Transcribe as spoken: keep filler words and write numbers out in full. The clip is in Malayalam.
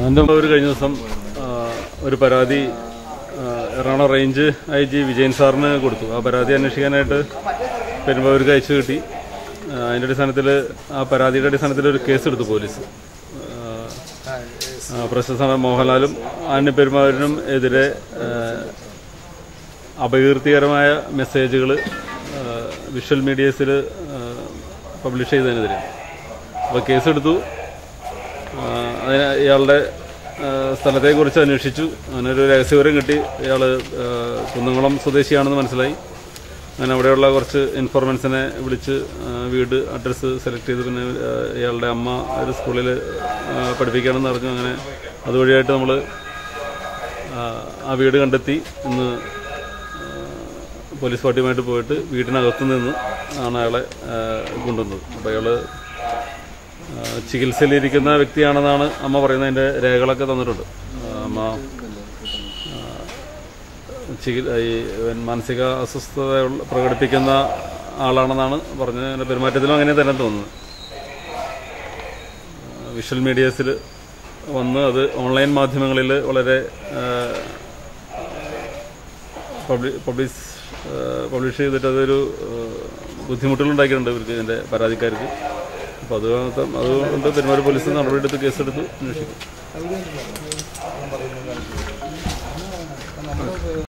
എൻ്റെ ഒരു കഴിഞ്ഞ ദിവസം ഒരു പരാതി Ernakulam range I G Vijayan സാറിന് കൊടുത്തു. ആ പരാതി അന്വേഷിക്കാനായിട്ട് പെരുമ്പാവൂർക്ക് അയച്ചു കിട്ടി. അതിൻ്റെ അടിസ്ഥാനത്തിൽ ആ പരാതിയുടെ അടിസ്ഥാനത്തിൽ ഒരു കേസെടുത്തു പോലീസ്. പ്രശസ്ത മോഹൻലാലും ആന്റണി പെരുമ്പാവൂരിനും എതിരെ അപകീർത്തികരമായ മെസ്സേജുകൾ വിഷ്വൽ മീഡിയസിൽ പബ്ലിഷ് ചെയ്തതിനെതിരെ അപ്പോൾ കേസെടുത്തു. അതിന് ഇയാളുടെ സ്ഥലത്തെക്കുറിച്ച് അന്വേഷിച്ചു. അങ്ങനൊരു രഹസ്യവിവരം കിട്ടി. ഇയാൾ കുന്നംകുളം സ്വദേശിയാണെന്ന് മനസ്സിലായി. അങ്ങനെ അവിടെയുള്ള കുറച്ച് ഇൻഫോർമൻസിനെ വിളിച്ച് വീട് അഡ്രസ്സ് സെലക്ട് ചെയ്ത് പിന്നെ ഇയാളുടെ അമ്മ ഒരു സ്കൂളിൽ പഠിപ്പിക്കുകയാണെന്ന് അറിഞ്ഞു. അങ്ങനെ അതുവഴിയായിട്ട് നമ്മൾ ആ വീട് കണ്ടെത്തി. ഇന്ന് പോലീസ് പാർട്ടിയുമായിട്ട് പോയിട്ട് വീട്ടിനകത്ത് നിന്ന് ആണ് അയാളെ കൊണ്ടുവന്നത്. അപ്പോൾ അയാൾ ചികിത്സയിലിരിക്കുന്ന വ്യക്തിയാണെന്നാണ് അമ്മ പറയുന്നത്. അതിൻ്റെ രേഖകളൊക്കെ തന്നിട്ടുണ്ട്. അമ്മ ഈ മാനസിക അസ്വസ്ഥത പ്രകടിപ്പിക്കുന്ന ആളാണെന്നാണ് പറഞ്ഞത്. എൻ്റെ പെരുമാറ്റത്തിലും അങ്ങനെ തന്നെ തോന്നുന്നത്. വിഷ്വൽ മീഡിയസിൽ വന്ന് അത് ഓൺലൈൻ മാധ്യമങ്ങളിൽ വളരെ പബ്ലിഷ് പബ്ലിഷ് ചെയ്തിട്ട് അതൊരു ബുദ്ധിമുട്ടുകളുണ്ടാക്കിയിട്ടുണ്ട് ഇവർക്ക്, ഇതിൻ്റെ പരാതിക്കാർക്ക്. അപ്പോൾ അത് അതുകൊണ്ട് പെരുമ്പാവൂർ പോലീസ് നടപടിയെടുത്ത് കേസെടുത്ത് അന്വേഷിക്കും.